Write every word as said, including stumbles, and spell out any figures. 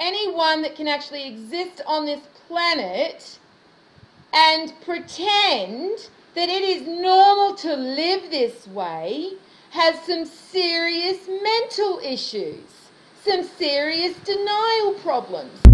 anyone that can actually exist on this planet and pretend that it is normal to live this way has some serious mental issues, some serious denial problems.